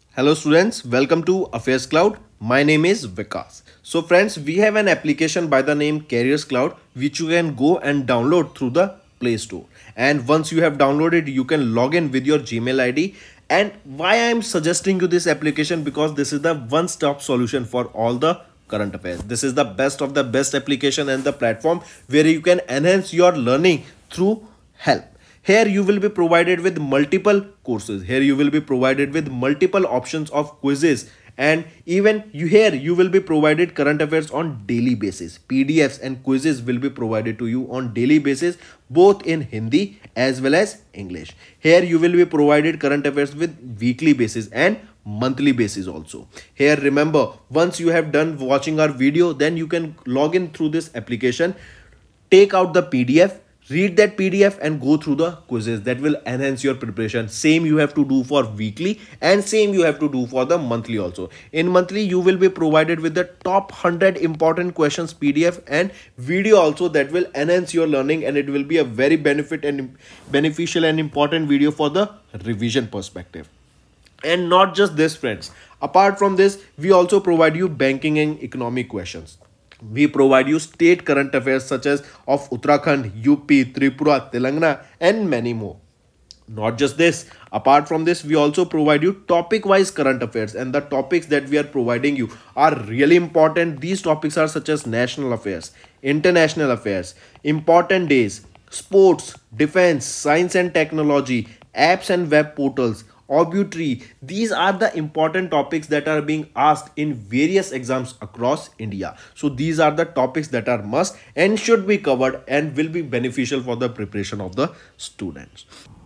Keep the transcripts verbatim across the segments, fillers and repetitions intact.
Hello students, welcome to Affairs Cloud. My name is Vikas. So friends, we have an application by the name Careers Cloud which you can go and download through the Play Store. And once you have downloaded, you can log in with your Gmail I D. And why I am suggesting you this application, because this is the one-stop solution for all the current affairs. This is the best of the best application and the platform where you can enhance your learning through help. Here you will be provided with multiple courses. Here you will be provided with multiple options of quizzes, and even you here you will be provided current affairs on daily basis. P D Fs and quizzes will be provided to you on daily basis, both in Hindi as well as English. Here you will be provided current affairs with weekly basis and monthly basis also. Here remember, once you have done watching our video, then you can log in through this application, take out the P D F, read that P D F and go through the quizzes. That will enhance your preparation. Same you have to do for weekly and same you have to do for the monthly also. In monthly you will be provided with the top one hundred important questions P D F and video also, that will enhance your learning, and it will be a very benefit and beneficial and important video for the revision perspective. And not just this friends, apart from this we also provide you banking and economic questions. We provide you state current affairs such as of Uttarakhand, U P, Tripura, Telangana and many more. Not just this, apart from this we also provide you topic wise current affairs, and the topics that we are providing you are really important. These topics are such as national affairs, international affairs, important days, sports, defense, science and technology, apps and web portals, obituary. These are the important topics that are being asked in various exams across India. So these are the topics that are must and should be covered and will be beneficial for the preparation of the students.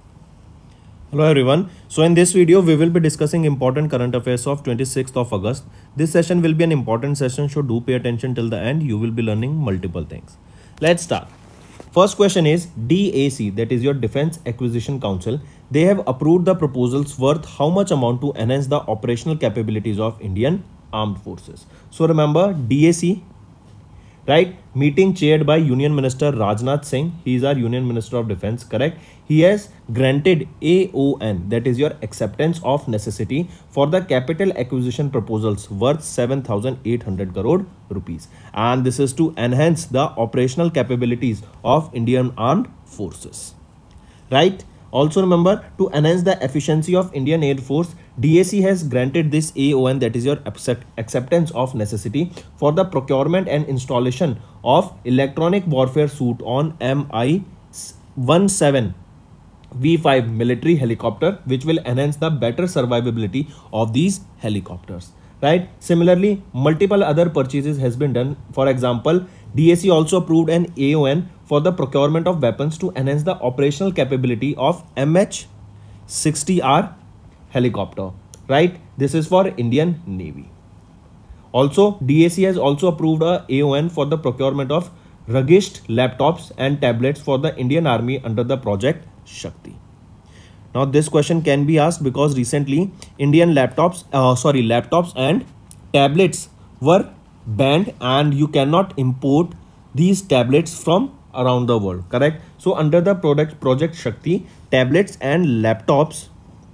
Hello everyone. So in this video we will be discussing important current affairs of twenty-sixth of August. This session will be an important session, so do pay attention till the end. You will be learning multiple things. Let's start. First question is D A C, that is your Defense Acquisition Council. They have approved the proposals worth how much amount to enhance the operational capabilities of Indian Armed Forces. So remember D A C, right? Meeting chaired by Union Minister Rajnath Singh. He is our Union Minister of Defense, correct? He has granted A O N, that is your acceptance of necessity, for the capital acquisition proposals worth seven thousand eight hundred crore rupees. And this is to enhance the operational capabilities of Indian Armed Forces, right? Also remember, to enhance the efficiency of Indian Air Force, D A C has granted this A O N, that is your acceptance of necessity, for the procurement and installation of electronic warfare suite on M I seventeen V five military helicopter, which will enhance the better survivability of these helicopters, right? Similarly, multiple other purchases has been done. For example, D A C also approved an A O N for the procurement of weapons to enhance the operational capability of M H sixty R helicopter, right? This is for Indian Navy. Also, D A C has also approved a A O N for the procurement of rugged laptops and tablets for the Indian Army under the Project Shakti. Now this question can be asked because recently Indian laptops, uh, sorry, laptops and tablets were banned, and you cannot import these tablets from around the world, correct? So under the product Project Shakti, tablets and laptops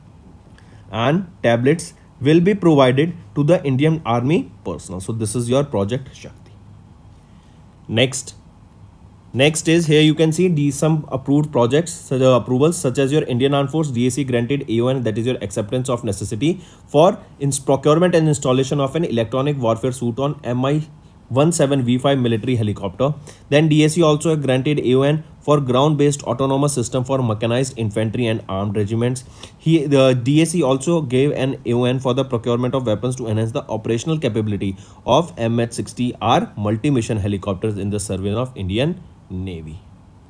and tablets will be provided to the Indian Army personnel. So this is your Project Shakti. Next. Next is, here you can see these some approved projects, such uh, approvals such as your Indian Armed Force. D A C granted A O N, that is your acceptance of necessity, for ins procurement and installation of an electronic warfare suite on M I seventeen V five military helicopter. Then D A C also granted A O N for ground-based autonomous system for mechanized infantry and armed regiments. He, the D A C also gave an A O N for the procurement of weapons to enhance the operational capability of M H sixty R multi-mission helicopters in the service of Indian Navy.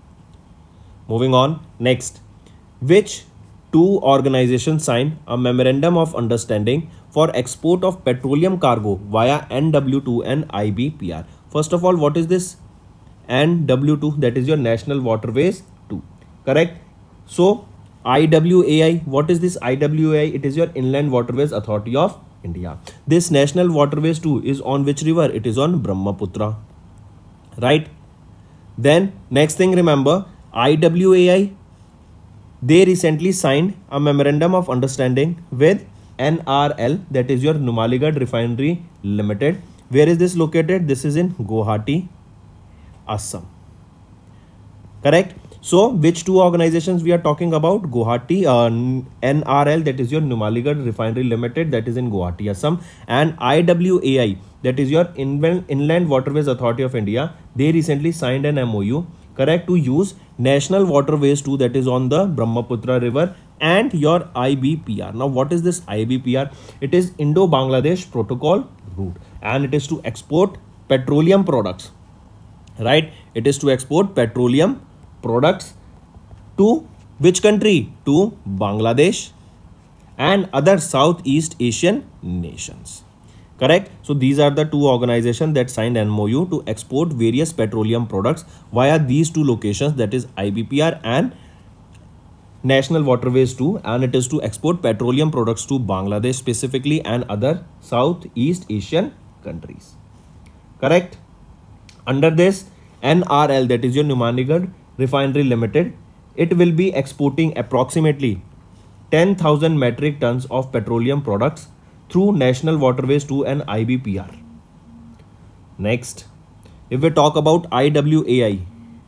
Moving on, next, which two organizations signed a memorandum of understanding for export of petroleum cargo via N W two and I B P R? First of all, what is this N W two? That is your National Waterways two, correct? So I W A I, what is this I W A I? It is your Inland Waterways Authority of India. This National Waterways two is on which river? It is on Brahmaputra, right? Then next thing, remember I W A I, they recently signed a memorandum of understanding with N R L, that is your Numaligarh Refinery Limited. Where is this located? This is in Guwahati, Assam. Correct. So which two organizations we are talking about? Guwahati, uh, N R L, that is your Numaligarh Refinery Limited, that is in Guwahati, Assam, and I W A I, that is your Inland, Inland Waterways Authority of India. They recently signed an M O U, correct, to use National Waterways two, that is on the Brahmaputra River, and your I B P R. Now what is this I B P R? It is Indo-Bangladesh Protocol route, and it is to export petroleum products, right? It is to export petroleum products to which country? To Bangladesh and other Southeast Asian nations. Correct. So these are the two organizations that signed an M O U to export various petroleum products via these two locations, that is I B P R and National Waterways two, and it is to export petroleum products to Bangladesh specifically and other Southeast Asian countries. Correct. Under this N R L, that is your Numaligarh Refinery Limited, it will be exporting approximately ten thousand metric tons of petroleum products through National Waterways two and I B P R. Next, if we talk about I W A I,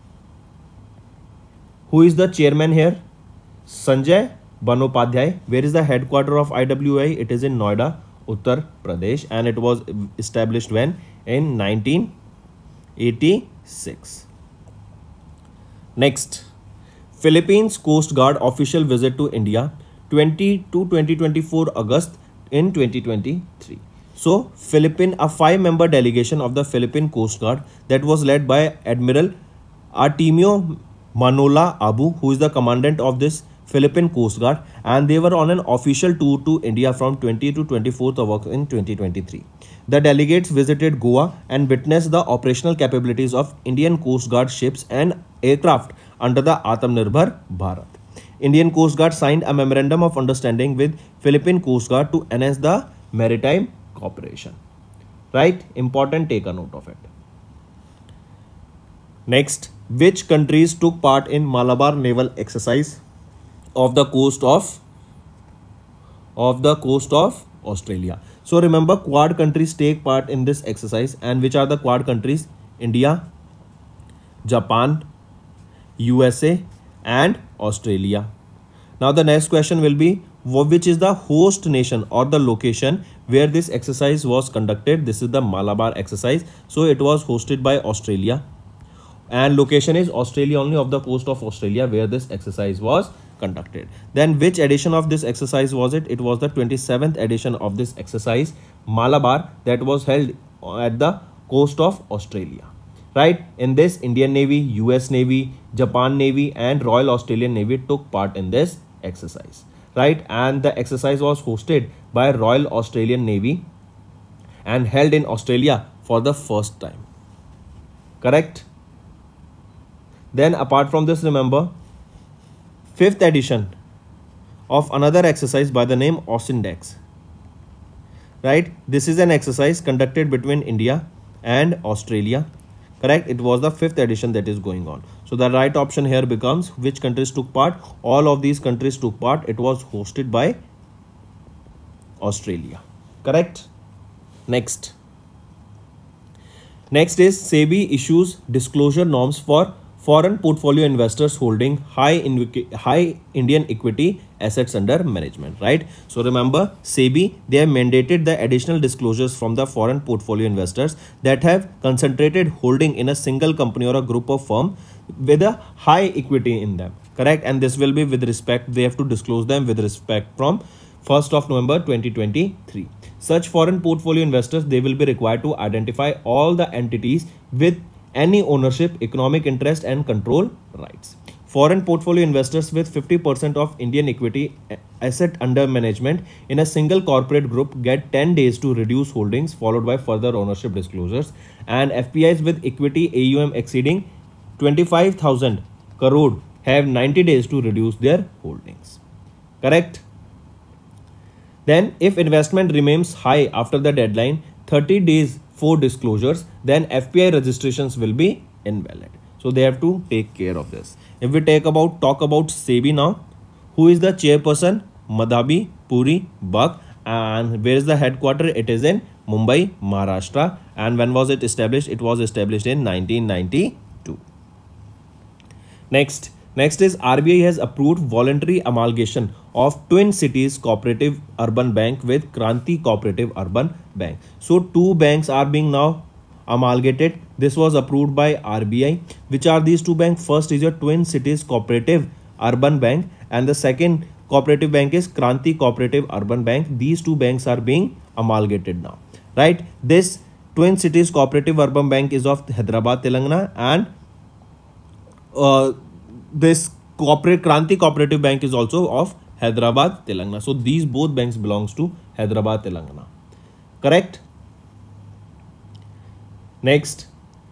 who is the chairman here? Sanjay Bandyopadhyay. Where is the headquarter of I W A I? It is in Noida, Uttar Pradesh, and it was established when? In nineteen eighty-six. Next, Philippines Coast Guard official visit to India, twenty to twenty twenty-four August in twenty twenty-three. So Philippine, a five-member delegation of the Philippine Coast Guard that was led by Admiral Artemio Manola Abu, who is the commandant of this Philippine Coast Guard, and they were on an official tour to India from twentieth to twenty-fourth of August in twenty twenty-three. The delegates visited Goa and witnessed the operational capabilities of Indian Coast Guard ships and aircraft under the Atmanirbhar Bharat. Indian Coast Guard signed a memorandum of understanding with Philippine Coast Guard to enhance the maritime cooperation. Right? Important, take a note of it. Next, which countries took part in Malabar naval exercise of the coast of of the coast of Australia? So remember, Quad countries take part in this exercise, and which are the Quad countries? India, Japan, U S A and Australia. Now the next question will be, which is the host nation or the location where this exercise was conducted? This is the Malabar exercise. So it was hosted by Australia, and location is Australia only, of the coast of Australia, where this exercise was conducted. Then which edition of this exercise was it? It was the twenty-seventh edition of this exercise, Malabar, that was held at the coast of Australia. Right? In this, Indian Navy, U S Navy, Japan Navy and Royal Australian Navy took part in this exercise. Right? And the exercise was hosted by Royal Australian Navy and held in Australia for the first time. Correct? Then apart from this, remember, fifth edition of another exercise by the name Ausindex. Right? This is an exercise conducted between India and Australia. Correct? It was the fifth edition that is going on. So the right option here becomes, which countries took part? All of these countries took part. It was hosted by Australia. Correct? Next. Next is SEBI issues disclosure norms for foreign portfolio investors holding high high Indian equity assets under management. Right? So remember, SEBI, they have mandated the additional disclosures from the foreign portfolio investors that have concentrated holding in a single company or a group of firm with a high equity in them. Correct? And this will be with respect, they have to disclose them with respect from first of November twenty twenty-three. Such foreign portfolio investors, they will be required to identify all the entities with any ownership, economic interest and control rights. Foreign portfolio investors with fifty percent of Indian equity asset under management in a single corporate group get ten days to reduce holdings, followed by further ownership disclosures. And F P Is with equity A U M exceeding twenty-five thousand crore have ninety days to reduce their holdings. Correct? Then if investment remains high after the deadline, thirty days for disclosures, then F P I registrations will be invalid. So they have to take care of this. If we take about talk about SEBI now, who is the chairperson? Madhabi Puri Bak, And where is the headquarter? It is in Mumbai, Maharashtra. And when was it established? It was established in nineteen ninety-two. Next, next is R B I has approved voluntary amalgamation of Twin Cities Cooperative Urban Bank with Kranti Cooperative Urban Bank. So two banks are being now amalgamated. This was approved by R B I. Which are these two banks? First is your Twin Cities Cooperative Urban Bank, and the second cooperative bank is Kranti Cooperative Urban Bank. These two banks are being amalgamated now, right? This Twin Cities Cooperative Urban Bank is of Hyderabad, Telangana, and uh, this corporate Kranti Cooperative Bank is also of Hyderabad, Telangana. So these both banks belongs to Hyderabad, Telangana. Correct? Next.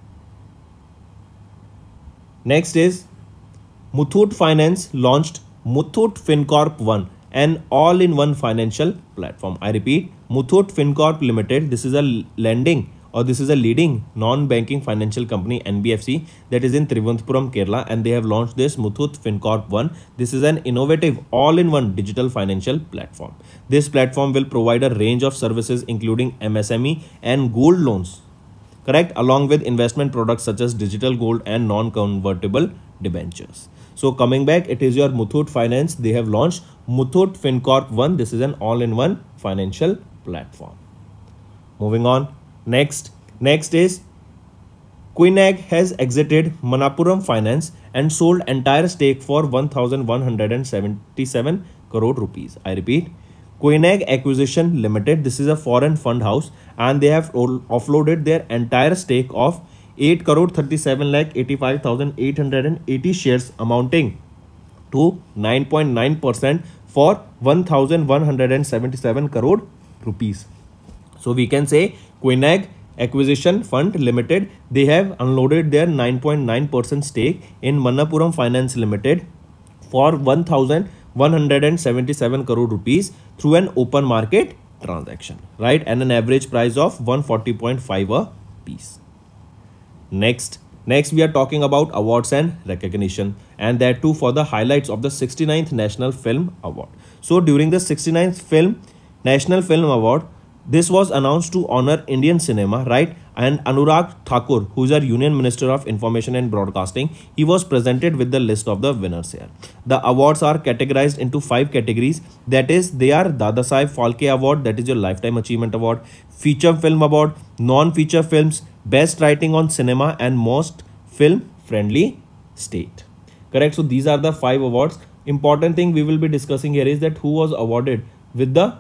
Next is Muthoot Finance launched Muthoot FinCorp One, an all-in-one financial platform. I repeat, Muthoot FinCorp Limited. This is a lending or this is a leading non-banking financial company, N B F C, that is in Trivandrum, Kerala, and they have launched this Muthoot FinCorp One. This is an innovative all-in-one digital financial platform. This platform will provide a range of services including M S M E and gold loans, correct, along with investment products such as digital gold and non-convertible debentures. So coming back, it is your Muthoot Finance. They have launched Muthoot FinCorp One. This is an all-in-one financial platform. Moving on. Next, next is Koinag has exited Manappuram Finance and sold entire stake for one thousand one hundred seventy-seven crore rupees. I repeat, Koinag Acquisition Limited. This is a foreign fund house, and they have offloaded their entire stake of eight crore thirty-seven lakh eighty-five thousand eight hundred eighty shares amounting to nine point nine percent for one thousand one hundred seventy-seven crore rupees. So we can say Koinag Acquisition Fund Limited, they have unloaded their nine point nine percent stake in Manappuram Finance Limited for one thousand one hundred seventy-seven crore rupees through an open market transaction, right? And an average price of one forty point five a piece. Next, next we are talking about awards and recognition, and that too for the highlights of the sixty-ninth National Film Award. So during the sixty-ninth Film National Film Award, this was announced to honor Indian cinema, right? And Anurag Thakur, who is our Union Minister of Information and Broadcasting, he was presented with the list of the winners here. The awards are categorized into five categories. That is, they are Dadasaheb Phalke Award, that is your Lifetime Achievement Award, Feature Film Award, Non-Feature Films, Best Writing on Cinema, and Most Film-Friendly State. Correct? So these are the five awards. Important thing we will be discussing here is that who was awarded with the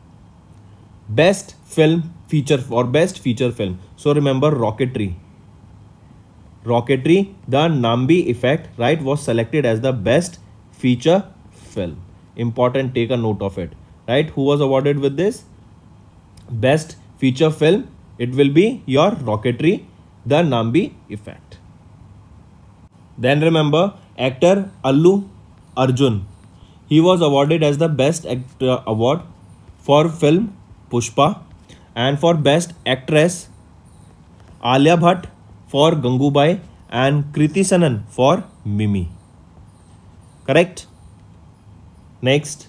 Best Film Feature or Best Feature Film. So remember Rocketry. Rocketry, the Nambi Effect, right, was selected as the Best Feature Film. Important, take a note of it, right? Who was awarded with this? Best Feature Film. It will be your Rocketry, the Nambi Effect. Then remember actor Allu Arjun. He was awarded as the Best Actor Award for film Pushpa, and for Best Actress Alia Bhatt for Gangubai and Kriti Sanon for Mimi. Correct? Next.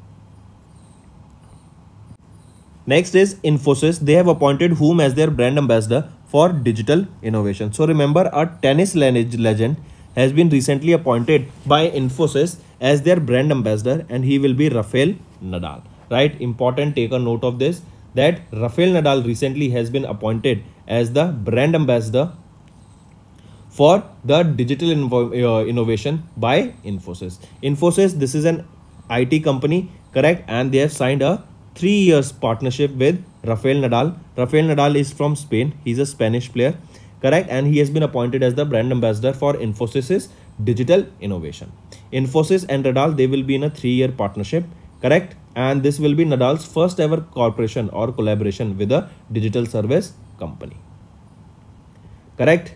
Next is Infosys. They have appointed whom as their brand ambassador for digital innovation. So remember, a tennis legend has been recently appointed by Infosys as their brand ambassador, and he will be Rafael Nadal. Right? Important, take a note of this, that Rafael Nadal recently has been appointed as the brand ambassador for the digital inno uh, innovation by Infosys. Infosys, this is an I T company, correct? And they have signed a three years partnership with Rafael Nadal. Rafael Nadal is from Spain. He's a Spanish player, correct? And he has been appointed as the brand ambassador for Infosys digital innovation. Infosys and Nadal, they will be in a three year partnership, correct? And this will be Nadal's first ever cooperation or collaboration with a digital service company. Correct?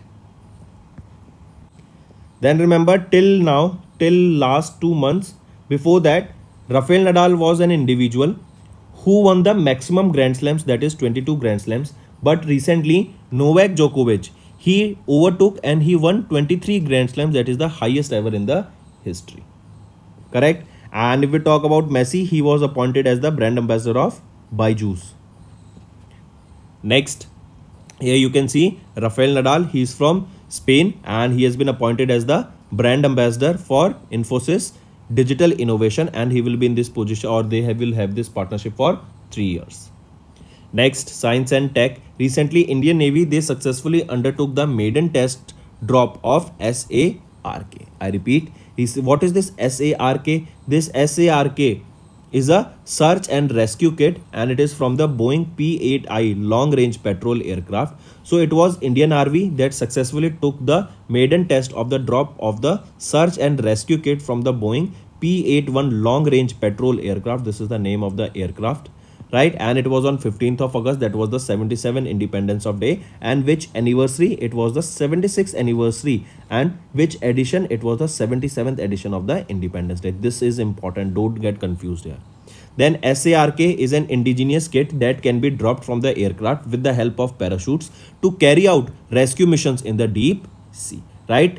Then remember, till now, till last two months, before that, Rafael Nadal was an individual who won the maximum Grand Slams, that is twenty-two Grand Slams. But recently, Novak Djokovic, he overtook and he won twenty-three Grand Slams, that is the highest ever in the history. Correct? And if we talk about Messi, he was appointed as the brand ambassador of Byju's. Next, here you can see Rafael Nadal. He is from Spain and he has been appointed as the brand ambassador for Infosys Digital Innovation, and he will be in this position, or they have, will have this partnership for three years. Next, science and tech. Recently, Indian Navy, they successfully undertook the maiden test drop of S A R K. I repeat, what is this S A R K? This S A R K is a search and rescue kit, and it is from the Boeing P eight I long range patrol aircraft. So it was Indian Army that successfully took the maiden test of the drop of the search and rescue kit from the Boeing P eighty-one long range patrol aircraft. This is the name of the aircraft, right? And it was on fifteenth of August. That was the seventy-seventh Independence of Day. And which anniversary? It was the seventy-sixth anniversary. And which edition? It was the seventy-seventh edition of the Independence Day. This is important. Don't get confused here. Then S A R K is an indigenous kit that can be dropped from the aircraft with the help of parachutes to carry out rescue missions in the deep sea, right?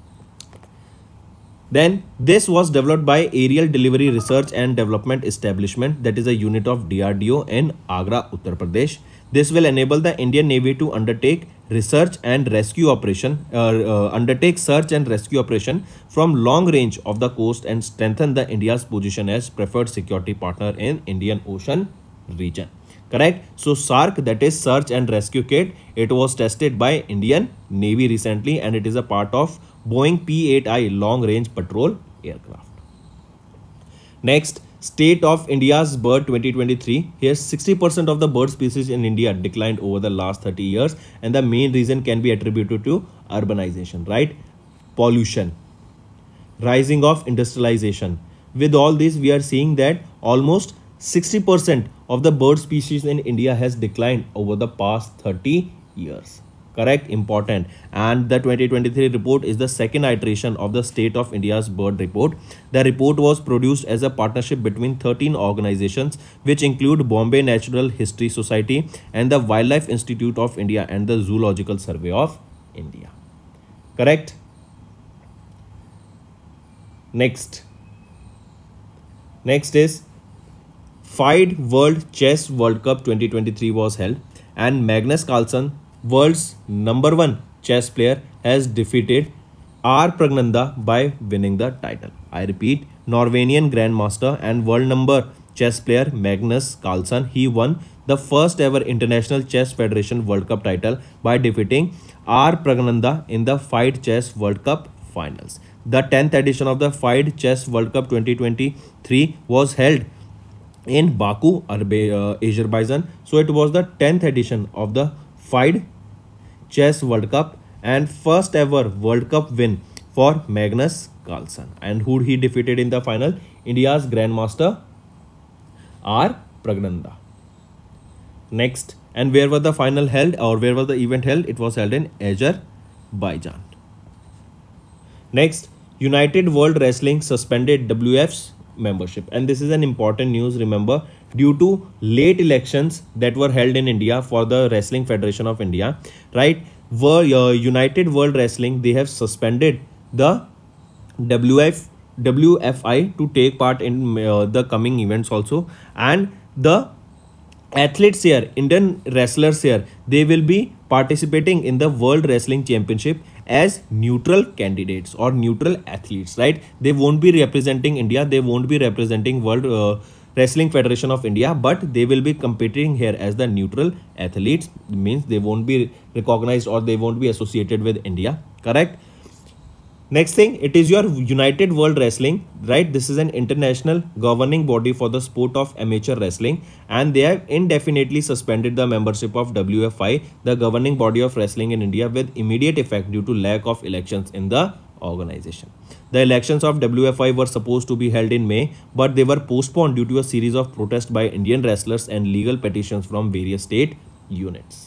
Then this was developed by Aerial Delivery Research and Development Establishment, that is a unit of D R D O in Agra, Uttar Pradesh. This will enable the Indian Navy to undertake research and rescue operation, uh, uh, undertake search and rescue operation from long range of the coast and strengthen the India's position as preferred security partner in Indian Ocean region. Correct? So SARK, that is search and rescue kit, it was tested by Indian Navy recently, and it is a part of Boeing P eight I long range patrol aircraft. Next, State of India's bird twenty twenty-three. Here sixty percent of the bird species in India declined over the last thirty years, and the main reason can be attributed to urbanization, right? Pollution, rising of industrialization. With all this, we are seeing that almost sixty percent of the bird species in India has declined over the past thirty years. Correct? Important. And the twenty twenty-three report is the second iteration of the State of India's Bird Report. The report was produced as a partnership between thirteen organizations, which include Bombay Natural History Society and the Wildlife Institute of India and the Zoological Survey of India. Correct? Next. Next is FIDE World Chess World Cup twenty twenty-three was held, and Magnus Carlsen, world's number one chess player, has defeated R Pragnanda by winning the title. I repeat, Norwegian Grandmaster and world number chess player Magnus Carlsen, he won the first ever International Chess Federation World Cup title by defeating R Pragnanda in the FIDE Chess World Cup finals. The tenth edition of the FIDE Chess World Cup twenty twenty-three was held in Baku, Azerbaijan. So it was the tenth edition of the FIDE Chess World Cup and first ever World Cup win for Magnus Carlsen. And who he defeated in the final? India's Grandmaster R Pragnanda. Next, and where was the final held, or where was the event held? It was held in Azerbaijan. Next, United World Wrestling suspended W F's membership, and this is an important news. Remember, due to late elections that were held in India for the Wrestling Federation of India, right, were uh, United World Wrestling, they have suspended the W F W F I to take part in uh, the coming events also, and the athletes here, Indian wrestlers here, they will be participating in the World Wrestling Championship as neutral candidates or neutral athletes, right? They won't be representing India, they won't be representing World uh, Wrestling Federation of India, but they will be competing here as the neutral athletes. Means they won't be recognized or they won't be associated with India. Correct? Next thing, it is your United World Wrestling, right? This is an international governing body for the sport of amateur wrestling, and they have indefinitely suspended the membership of W F I, the governing body of wrestling in India, with immediate effect due to lack of elections in the organization. The elections of W F I were supposed to be held in May, but they were postponed due to a series of protests by Indian wrestlers and legal petitions from various state units.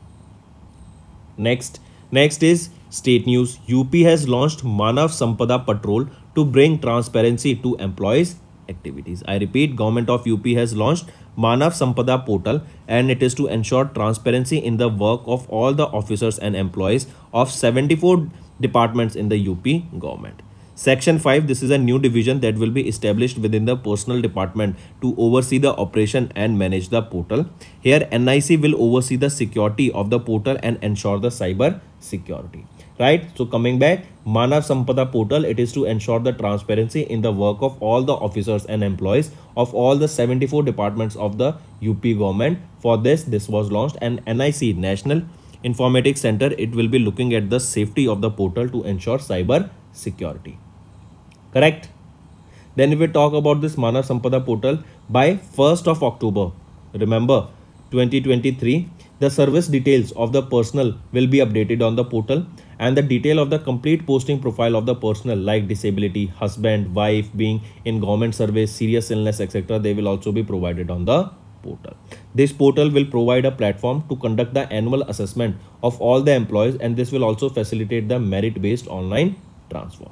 Next, next is state news. U P has launched Manav Sampada Patrol to bring transparency to employees' activities. I repeat, government of U P has launched Manav Sampada portal, and it is to ensure transparency in the work of all the officers and employees of seventy-four departments in the U P government. Section five, this is a new division that will be established within the personnel department to oversee the operation and manage the portal. Here N I C will oversee the security of the portal and ensure the cyber security. Right, so coming back, Manav Sampada portal, it is to ensure the transparency in the work of all the officers and employees of all the seventy-four departments of the U P government. For this, this was launched, and N I C, National Informatics Center, it will be looking at the safety of the portal to ensure cyber security. Correct? Then if we talk about this Manav Sampada portal, by first of October, remember twenty twenty-three, the service details of the personnel will be updated on the portal, and the detail of the complete posting profile of the personnel like disability, husband, wife, being in government service, serious illness, et cetera, they will also be provided on the portal. This portal will provide a platform to conduct the annual assessment of all the employees, and this will also facilitate the merit-based online transfer.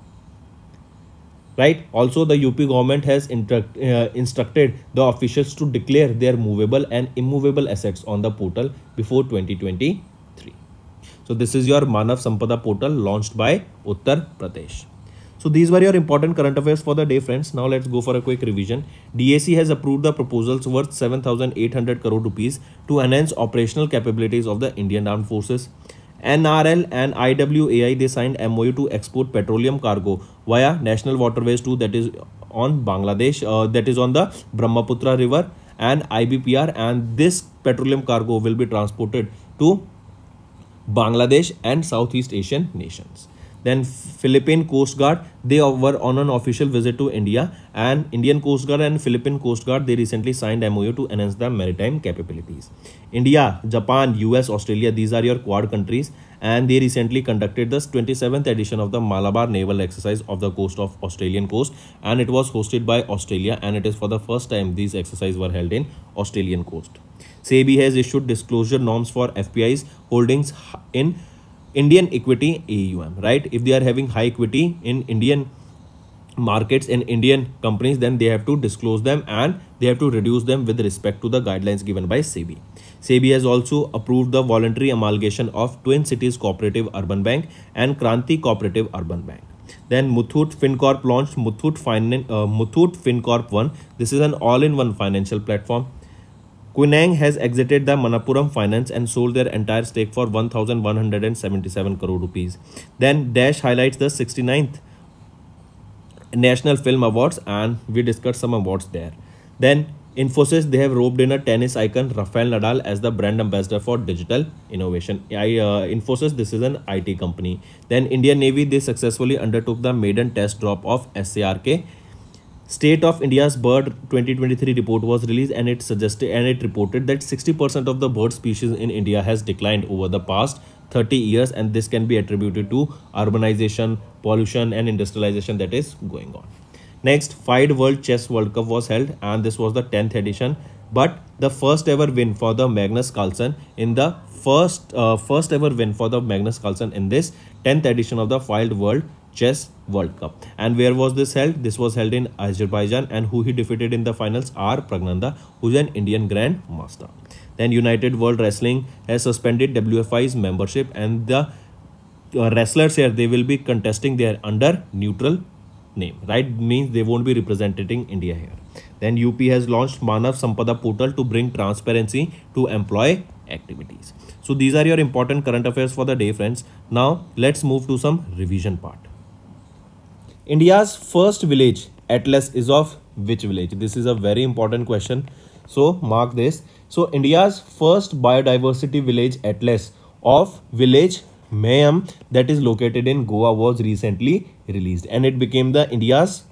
Right. Also, the U P government has instruct, uh, instructed the officials to declare their movable and immovable assets on the portal before twenty twenty-three. So this is your Manav Sampada portal launched by Uttar Pradesh. So these were your important current affairs for the day, friends. Now let's go for a quick revision. D A C has approved the proposals worth seven thousand eight hundred crore rupees to enhance operational capabilities of the Indian Armed Forces. N R L and I W A I, they signed M O U to export petroleum cargo via National Waterways two, that is on Bangladesh, uh, that is on the Brahmaputra River, and I B P R, and this petroleum cargo will be transported to Bangladesh and Southeast Asian nations. Then Philippine Coast Guard, they were on an official visit to India, and Indian Coast Guard and Philippine Coast Guard, they recently signed M O U to enhance the maritime capabilities. India, Japan, U S, Australia, these are your Quad countries, and they recently conducted the twenty-seventh edition of the Malabar Naval Exercise of the coast of Australian coast, and it was hosted by Australia, and it is for the first time these exercises were held in Australian coast. SEBI has issued disclosure norms for F P Is holdings in Indian equity A U M, right? If they are having high equity in Indian markets, in Indian companies, then they have to disclose them and they have to reduce them with respect to the guidelines given by SEBI. SEBI has also approved the voluntary amalgamation of Twin Cities Cooperative Urban Bank and Kranti Cooperative Urban Bank. Then Muthoot FinCorp launched Muthoot, Finan uh, Muthoot FinCorp One. This is an all-in-one financial platform. Quinang has exited the Manappuram Finance and sold their entire stake for one thousand one hundred seventy-seven crore rupees. Then Dash highlights the sixty-ninth National Film Awards, and we discussed some awards there. Then Infosys, they have roped in a tennis icon Rafael Nadal as the brand ambassador for digital innovation. I, uh, Infosys, this is an I T company. Then Indian Navy, they successfully undertook the maiden test drop of S A R K. State of India's Bird twenty twenty-three report was released, and it suggested and it reported that sixty percent of the bird species in India has declined over the past thirty years, and this can be attributed to urbanization, pollution and industrialization that is going on. Next, FIDE World Chess World Cup was held, and this was the tenth edition, but the first ever win for the Magnus Carlsen in the first uh, first ever win for the Magnus Carlsen in this tenth edition of the FIDE World Chess World Cup. And where was this held? This was held in Azerbaijan, and who he defeated in the finals? R. Pragnanda, who is an Indian Grand Master. Then United World Wrestling has suspended W F I's membership, and the uh, wrestlers here, they will be contesting there under neutral name, right? Means they won't be representing India here. Then U P has launched Manav Sampada portal to bring transparency to employee activities. So these are your important current affairs for the day, friends. Now let's move to some revision part. India's first village atlas is of which village? This is a very important question, so mark this. So India's first biodiversity village atlas of village Mayam, that is located in Goa, was recently released, and it became the India's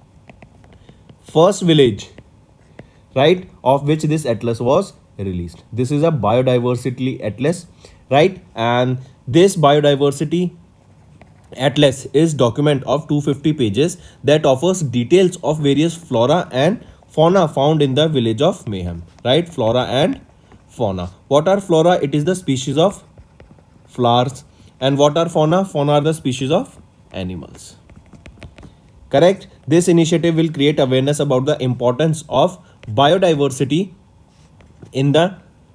first village, right, of which this atlas was released. This is a biodiversity atlas, right, and this biodiversity atlas is document of two hundred fifty pages that offers details of various flora and fauna found in the village of Mayhem, right? Flora and fauna. What are flora? It is the species of flowers. And what are fauna? Fauna are the species of animals. Correct? This initiative will create awareness about the importance of biodiversity in the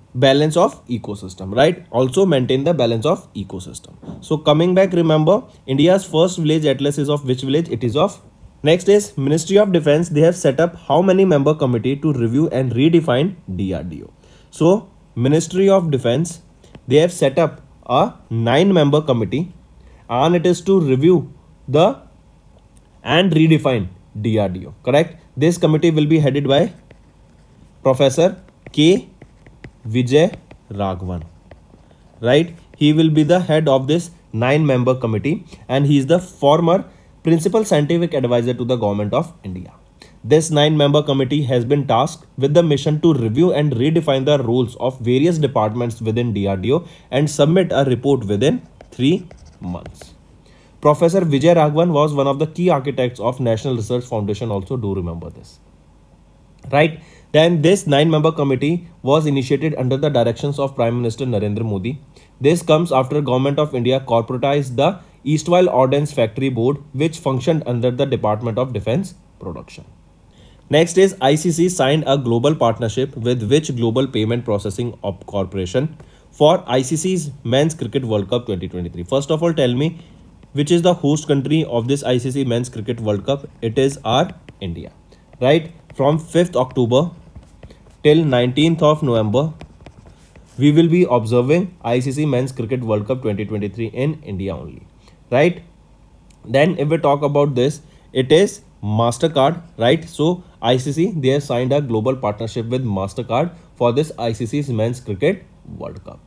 balance of ecosystem, right? Also maintain the balance of ecosystem. So coming back, remember India's first village atlas is of which village? It is of. Next is Ministry of Defense. They have set up how many member committee to review and redefine D R D O. So Ministry of Defense, they have set up a nine member committee and it is to review the and redefine D R D O, correct? This committee will be headed by Professor K. Vijay Raghavan, right? He will be the head of this nine member committee and he is the former principal scientific advisor to the government of India. This nine member committee has been tasked with the mission to review and redefine the roles of various departments within D R D O and submit a report within three months. Professor Vijay Raghavan was one of the key architects of National Research Foundation, also do remember this, right? Then this nine member committee was initiated under the directions of Prime Minister Narendra Modi. This comes after Government of India corporatized the Eastwell Ordnance Factory Board, which functioned under the Department of Defense Production. Next is I C C signed a global partnership with which Global Payment Processing Corporation for I C C's Men's Cricket World Cup twenty twenty-three. First of all, tell me which is the host country of this I C C Men's Cricket World Cup? It is our India, right? From fifth October till nineteenth of November, we will be observing I C C Men's Cricket World Cup twenty twenty-three in India only, right? Then if we talk about this, it is MasterCard, right? So I C C, they have signed a global partnership with MasterCard for this I C C's Men's Cricket World Cup.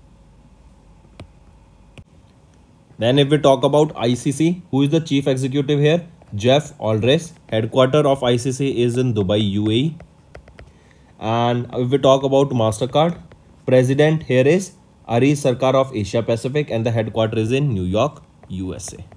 Then if we talk about I C C, who is the chief executive here? Jeff Aldrich. Headquarter of I C C is in Dubai, U A E. And if we talk about MasterCard, president here is Ari Sarkar of Asia Pacific and the headquarters is in New York, U S A.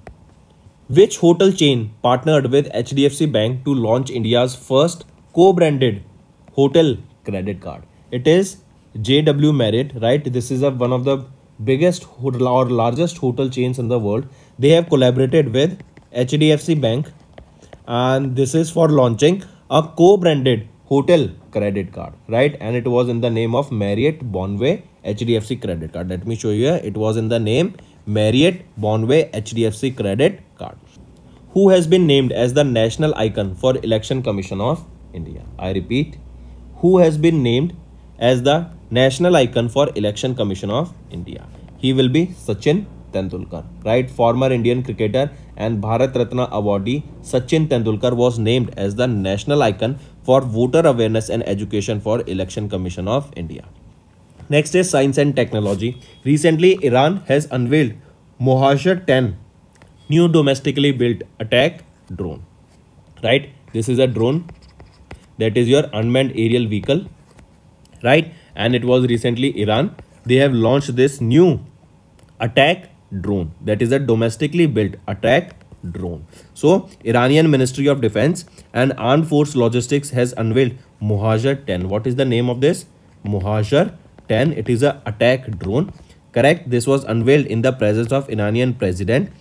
Which hotel chain partnered with H D F C Bank to launch India's first co-branded hotel credit card? It is J W Marriott, right? This is a, one of the biggest hotel or largest hotel chains in the world. They have collaborated with H D F C Bank and this is for launching a co-branded hotel credit card, right? And it was in the name of Marriott Bonvoy H D F C credit card. Let me show you here. It was in the name Marriott Bonvoy H D F C credit card. Who has been named as the national icon for Election Commission of India? I repeat, who has been named as the national icon for Election Commission of India? He will be Sachin Tendulkar, right? Former Indian cricketer and Bharat Ratna awardee Sachin Tendulkar was named as the national icon for voter awareness and education for Election Commission of India. Next is science and technology. Recently, Iran has unveiled Mohajer ten, new domestically built attack drone, right? This is a drone that is your unmanned aerial vehicle, right? And it was recently Iran. They have launched this new attack drone that is a domestically built attack drone. So Iranian Ministry of Defense and Armed Force Logistics has unveiled Mohajer ten. What is the name of this? Mohajer ten. It is a attack drone, correct? This was unveiled in the presence of Iranian President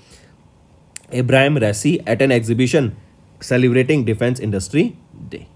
Ebrahim Raisi at an exhibition celebrating Defense Industry Day.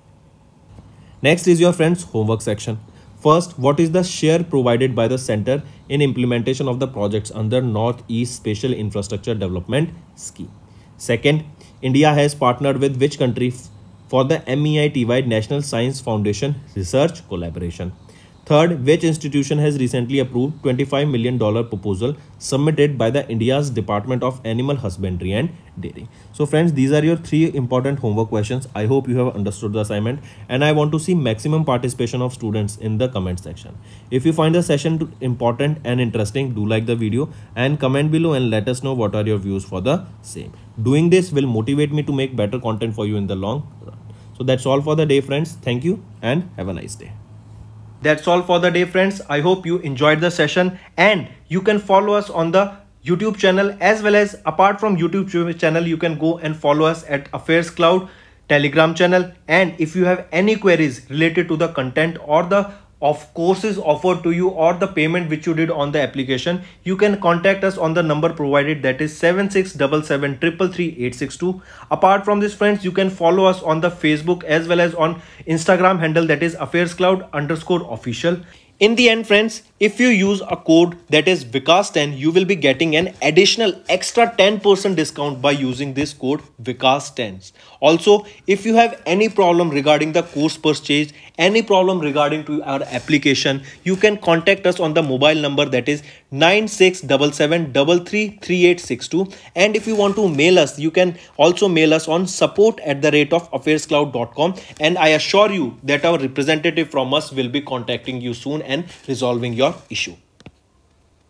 Next is your friends homework section. First, what is the share provided by the center in implementation of the projects under Northeast Spatial Infrastructure Development Scheme? Second, India has partnered with which country for the M E I T-Y National Science Foundation Research Collaboration? Third, which institution has recently approved twenty-five million dollars proposal submitted by the India's Department of Animal Husbandry and Dairy? So friends, these are your three important homework questions. I hope you have understood the assignment and I want to see maximum participation of students in the comment section. If you find the session important and interesting, do like the video and comment below and let us know what are your views for the same. Doing this will motivate me to make better content for you in the long run. So that's all for the day, friends. Thank you and have a nice day. That's all for the day, friends. I hope you enjoyed the session and you can follow us on the YouTube channel as well as apart from YouTube channel, you can go and follow us at Affairs Cloud Telegram channel. And if you have any queries related to the content or the of courses offered to you or the payment which you did on the application, you can contact us on the number provided, that is seven six seven seven three three three eight six two. Apart from this, friends, you can follow us on the Facebook as well as on Instagram handle, that is Affairs Cloud underscore official. In the end, friends, if you use a code that is Vikas ten, you will be getting an additional extra ten percent discount by using this code Vikas ten. Also, if you have any problem regarding the course purchase, any problem regarding to our application, you can contact us on the mobile number that is nine six seven seven three three three eight six two. And if you want to mail us, you can also mail us on support at the rate of affairs cloud dot com. And I assure you that our representative from us will be contacting you soon and resolving your issue.